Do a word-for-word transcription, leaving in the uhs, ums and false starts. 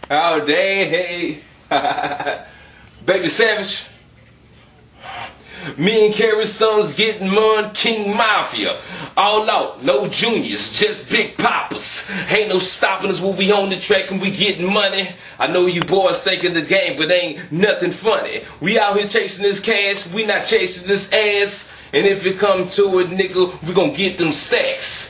Oh, damn, hey. Baby Savage. Me and Carrie's sons getting money, King Mafia. All out, no juniors, just big poppers. Ain't no stopping us when we on the track and we getting money. I know you boys thinking the game, but ain't nothing funny. We out here chasing this cash, we not chasing this ass. And if it come to it, nigga, we gon' get them stacks.